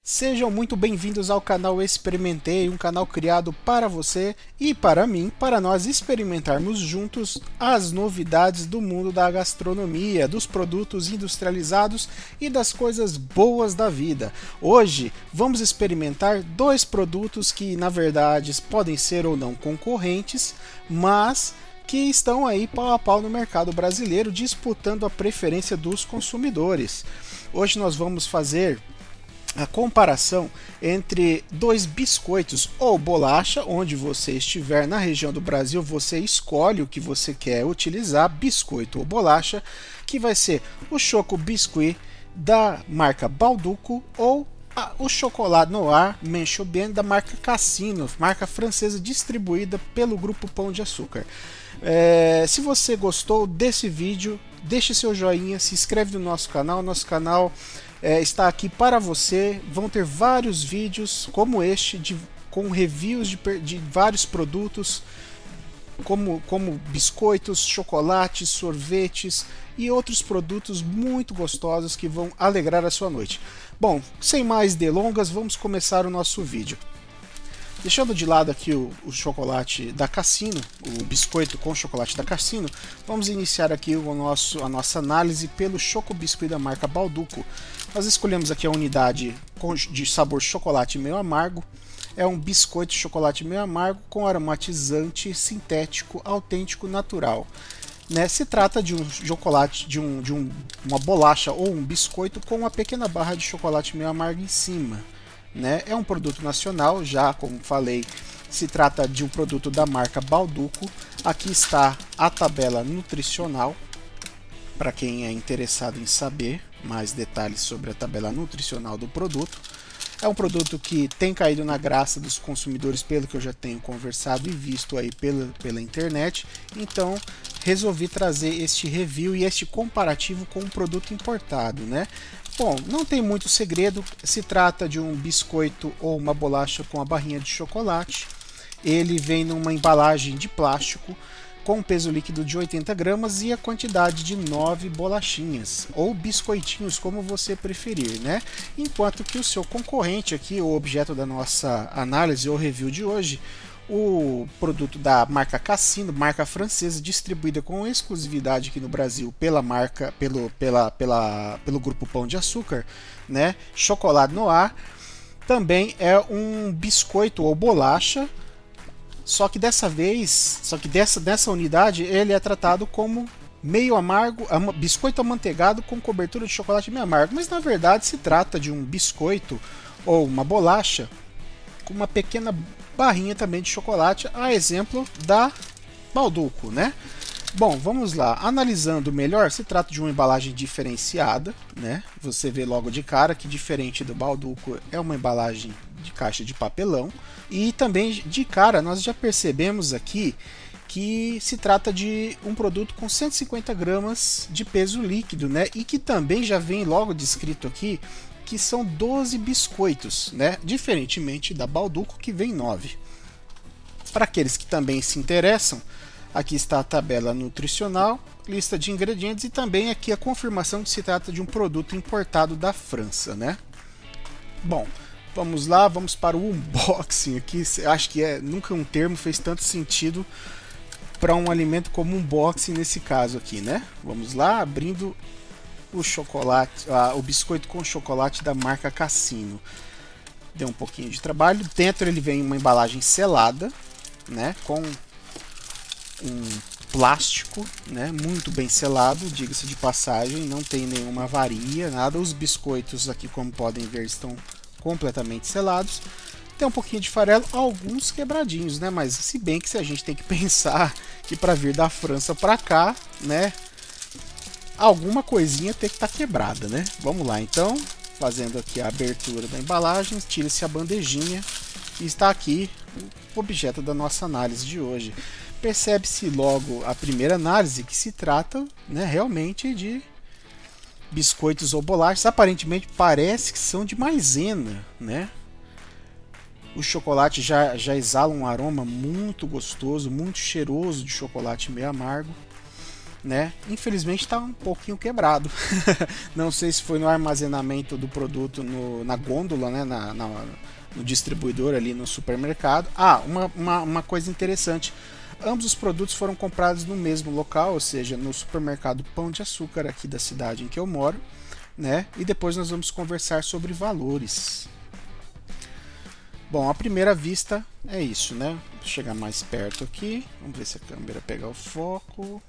Sejam muito bem-vindos ao canal Experimentei, um canal criado para você e para mim, para nós experimentarmos juntos as novidades do mundo da gastronomia, dos produtos industrializados e das coisas boas da vida. Hoje vamos experimentar dois produtos que, na verdade, podem ser ou não concorrentes, mas que estão aí pau a pau no mercado brasileiro, disputando a preferência dos consumidores. Hoje nós vamos fazer a comparação entre dois biscoitos ou bolacha. Onde você estiver na região do Brasil, você escolhe o que você quer utilizar, biscoito ou bolacha, que vai ser o Choco Biscuit da marca Balduco ou o Chocolat Noir Mencho Bien da marca Cassino, marca francesa distribuída pelo Grupo Pão de Açúcar. Se você gostou desse vídeo, deixe seu joinha, se inscreve no nosso canal. Nosso canal está aqui para você. Vão ter vários vídeos como este, com reviews de vários produtos, como biscoitos, chocolates, sorvetes e outros produtos muito gostosos que vão alegrar a sua noite. Bom, sem mais delongas, vamos começar o nosso vídeo. Deixando de lado aqui o chocolate da Cassino, o biscoito com chocolate da Cassino, vamos iniciar aqui a nossa análise pelo Choco Biscuit da marca Balduco. Nós escolhemos aqui a unidade de sabor chocolate meio amargo. É um biscoito de chocolate meio amargo com aromatizante sintético autêntico natural. Se trata de um chocolate, uma bolacha ou um biscoito com uma pequena barra de chocolate meio amargo em cima. É um produto nacional, já como falei, se trata de um produto da marca Balduco. Aqui está a tabela nutricional, para quem é interessado em saber mais detalhes sobre a tabela nutricional do produto. É um produto que tem caído na graça dos consumidores, pelo que eu já tenho conversado e visto aí pela internet. Então resolvi trazer este review e este comparativo com um produto importado, Bom, não tem muito segredo, se trata de um biscoito ou uma bolacha com a barrinha de chocolate. Ele vem numa embalagem de plástico com um peso líquido de 80 gramas e a quantidade de 9 bolachinhas, ou biscoitinhos, como você preferir, Enquanto que o seu concorrente aqui, o objeto da nossa análise ou review de hoje, o produto da marca Cassino, marca francesa, distribuída com exclusividade aqui no Brasil pelo Grupo Pão de Açúcar, Chocolat Noir, também é um biscoito ou bolacha, só que dessa unidade ele é tratado como meio amargo, biscoito amanteigado com cobertura de chocolate meio amargo, mas na verdade se trata de um biscoito ou uma bolacha com uma pequena barrinha também de chocolate, a exemplo da Balduco, Bom, vamos lá. Analisando melhor, se trata de uma embalagem diferenciada, Você vê logo de cara que, diferente do Balduco, é uma embalagem de caixa de papelão. E também de cara nós já percebemos aqui que se trata de um produto com 150 gramas de peso líquido, E que também já vem logo descrito aqui que são 12 biscoitos, Diferentemente da Balduco, que vem 9. Para aqueles que também se interessam, aqui está a tabela nutricional, lista de ingredientes e também aqui a confirmação que se trata de um produto importado da França, Bom, vamos lá, vamos para o unboxing aqui. Acho que nunca um termo fez tanto sentido para um alimento como unboxing nesse caso aqui, Vamos lá, abrindo o chocolate, o biscoito com chocolate da marca Cassino. Deu um pouquinho de trabalho. Dentro ele vem uma embalagem selada, com um plástico, muito bem selado, diga-se de passagem, não tem nenhuma avaria, nada. Os biscoitos aqui, como podem ver, estão completamente selados. Tem um pouquinho de farelo, alguns quebradinhos, mas se bem que se a gente tem que pensar que para vir da França para cá, alguma coisinha tem que estar quebrada, Vamos lá, então, fazendo aqui a abertura da embalagem, tira-se a bandejinha e está aqui o objeto da nossa análise de hoje. Percebe-se logo a primeira análise que se trata, realmente de biscoitos ou bolachas. Aparentemente parece que são de maisena, O chocolate já exala um aroma muito gostoso, muito cheiroso de chocolate meio amargo. né? Infelizmente está um pouquinho quebrado. Não sei se foi no armazenamento do produto na gôndola, né? No distribuidor ali no supermercado. Uma coisa interessante. Ambos os produtos foram comprados no mesmo local, ou seja, no supermercado Pão de Açúcar aqui da cidade em que eu moro, né? E depois nós vamos conversar sobre valores. Bom, à primeira vista é isso, né? Vou chegar mais perto aqui. Vamos ver se a câmera pega o foco.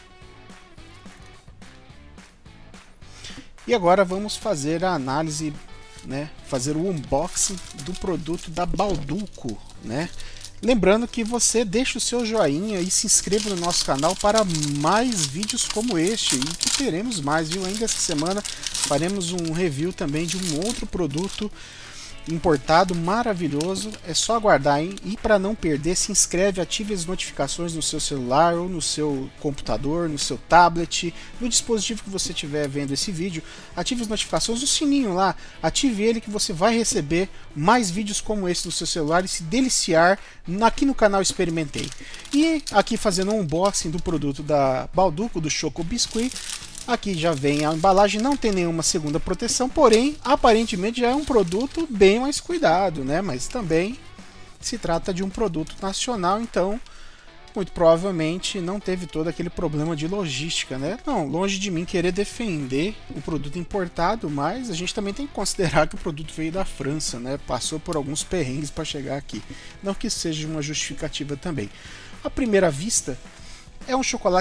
E agora vamos fazer a análise, né? Fazer o unboxing do produto da Bauducco, né? Lembrando que você deixa o seu joinha e se inscreva no nosso canal para mais vídeos como este, e que teremos mais, viu? Ainda essa semana faremos um review também de um outro produto importado maravilhoso. É só aguardar, hein? E para não perder, se inscreve, ative as notificações no seu celular ou no seu computador, no seu tablet, no dispositivo que você estiver vendo esse vídeo. Ative as notificações, o sininho lá, ative ele que você vai receber mais vídeos como esse no seu celular e se deliciar aqui no canal Experimentei. E aqui fazendo um unboxing do produto da Bauducco, do Choco Biscuit. Aqui já vem a embalagem, não tem nenhuma segunda proteção, porém, aparentemente já é um produto bem mais cuidado, né? Mas também se trata de um produto nacional, então, muito provavelmente não teve todo aquele problema de logística, né? Não, longe de mim querer defender o produto importado, mas a gente também tem que considerar que o produto veio da França, né? Passou por alguns perrengues para chegar aqui. Não que seja uma justificativa também. À primeira vista, é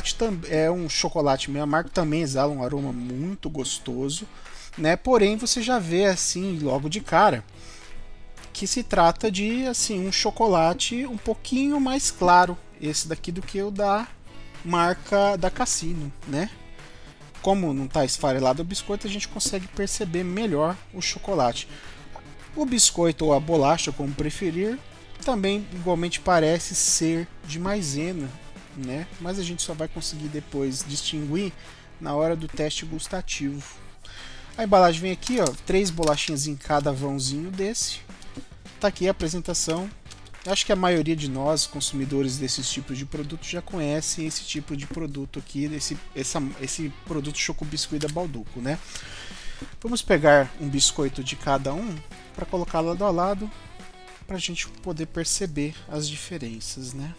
um chocolate meio amargo, também exala um aroma muito gostoso, né? Porém, você já vê assim logo de cara que se trata de assim um chocolate um pouquinho mais claro, esse daqui, do que o da marca da Cassino, né? Como não está esfarelado o biscoito, a gente consegue perceber melhor o chocolate. O biscoito ou a bolacha, como preferir, também igualmente parece ser de maisena, né? Mas a gente só vai conseguir depois distinguir na hora do teste gustativo. A embalagem vem aqui, ó, 3 bolachinhas em cada vãozinho desse. Tá aqui a apresentação. Acho que a maioria de nós, consumidores desses tipos de produtos, já conhecem esse tipo de produto aqui, esse produto Choco Biscuit da Bauducco, né? Vamos pegar um biscoito de cada um para colocar lado a lado, para a gente poder perceber as diferenças, né?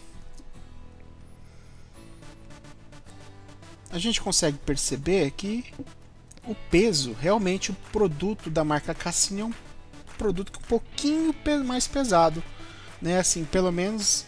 A gente consegue perceber que o peso, realmente o produto da marca Cassino é um produto um pouquinho mais pesado, né? Assim, pelo menos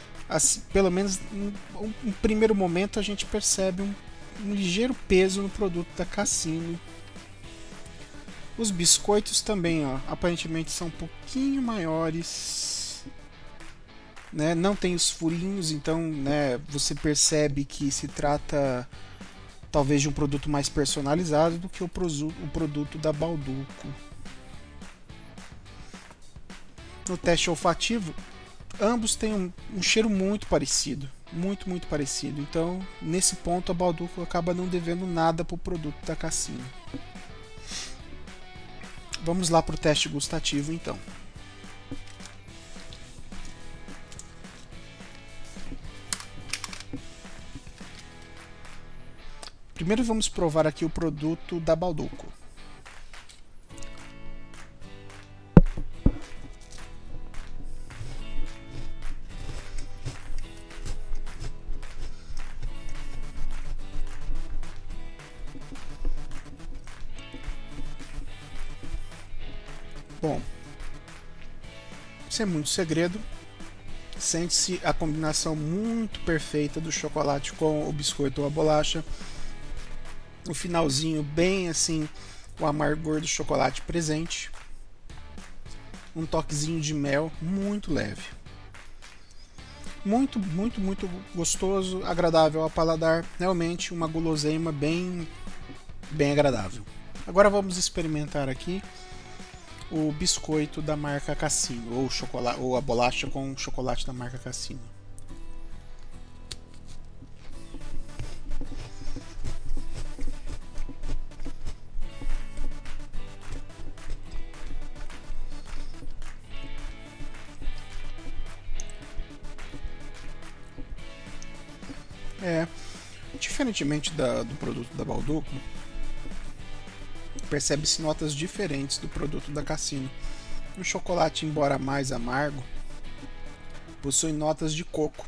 em primeiro momento a gente percebe um ligeiro peso no produto da Cassino. Os biscoitos também, ó, aparentemente são um pouquinho maiores, né? Não tem os furinhos, então, né, você percebe que se trata talvez de um produto mais personalizado do que o produto da Bauducco. No teste olfativo, ambos têm um cheiro muito parecido, muito parecido. Então, nesse ponto, a Bauducco acaba não devendo nada para o produto da Cassino. Vamos lá para o teste gustativo, então. Primeiro vamos provar aqui o produto da Bauducco. Bom, sem muito segredo, sente-se a combinação muito perfeita do chocolate com o biscoito ou a bolacha. O finalzinho bem assim, o amargor do chocolate presente. Um toquezinho de mel muito leve. Muito gostoso, agradável ao paladar. Realmente uma guloseima bem agradável. Agora vamos experimentar aqui o biscoito da marca Cassino, ou a bolacha com chocolate da marca Cassino. Diferentemente do produto da Bauducco, percebe-se notas diferentes do produto da Cassino. O chocolate, embora mais amargo, possui notas de coco,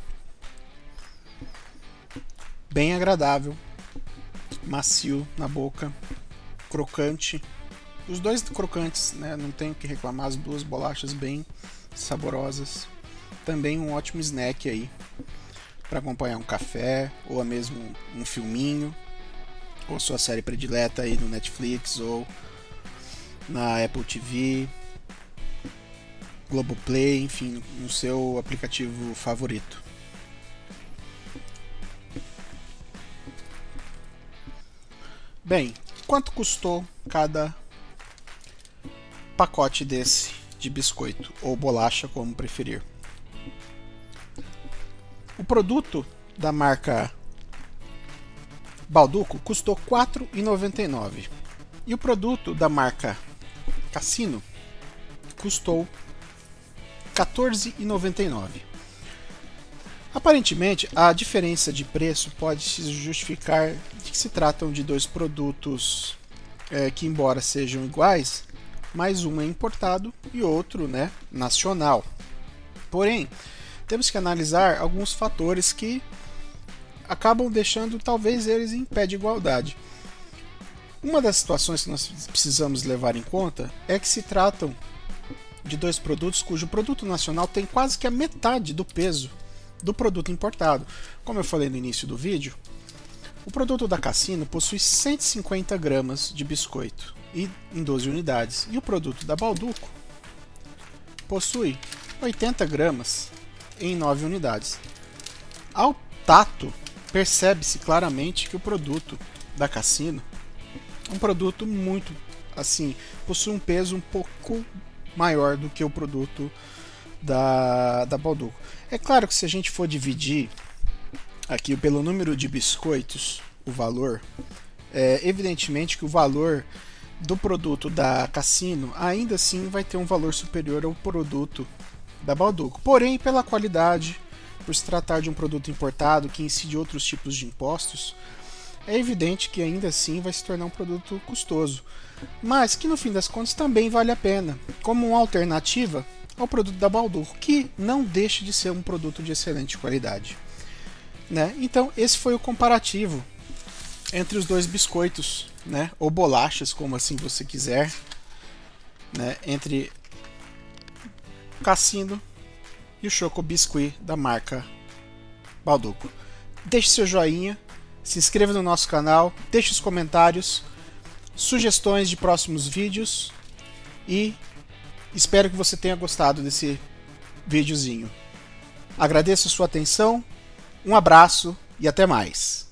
bem agradável, macio na boca, crocante. Os dois crocantes, né? Não tenho que reclamar, as duas bolachas bem saborosas. Também um ótimo snack aí para acompanhar um café ou mesmo um filminho, ou sua série predileta aí no Netflix ou na Apple TV, Globoplay, enfim, no seu aplicativo favorito. Bem, quanto custou cada pacote desse de biscoito ou bolacha, como preferir? O produto da marca Bauducco custou R$ 4,99 e o produto da marca Cassino custou R$ 14,99. Aparentemente, a diferença de preço pode se justificar de que se tratam de dois produtos que, embora sejam iguais, mas um é importado e outro, né, nacional. Porém, temos que analisar alguns fatores que acabam deixando talvez eles em pé de igualdade. Uma das situações que nós precisamos levar em conta é que se tratam de dois produtos cujo produto nacional tem quase que a metade do peso do produto importado. Como eu falei no início do vídeo, o produto da Cassino possui 150 gramas de biscoito em 12 unidades e o produto da Bauducco possui 80 gramas em 9 unidades. Ao tato, percebe-se claramente que o produto da Cassino é um produto muito, assim, possui um peso um pouco maior do que o produto da Bauducco. É claro que se a gente for dividir aqui pelo número de biscoitos, o valor, evidentemente que o valor do produto da Cassino ainda assim vai ter um valor superior ao produto da Bauducco. Porém, pela qualidade, por se tratar de um produto importado que incide outros tipos de impostos, é evidente que ainda assim vai se tornar um produto custoso, mas que no fim das contas também vale a pena, como uma alternativa ao produto da Bauducco, que não deixa de ser um produto de excelente qualidade, né? Então esse foi o comparativo entre os dois biscoitos, né, ou bolachas, como assim você quiser, né, entre o Cassino e o Choco Biscuit da marca Bauducco. Deixe seu joinha, se inscreva no nosso canal, deixe os comentários, sugestões de próximos vídeos e espero que você tenha gostado desse videozinho. Agradeço a sua atenção, um abraço e até mais.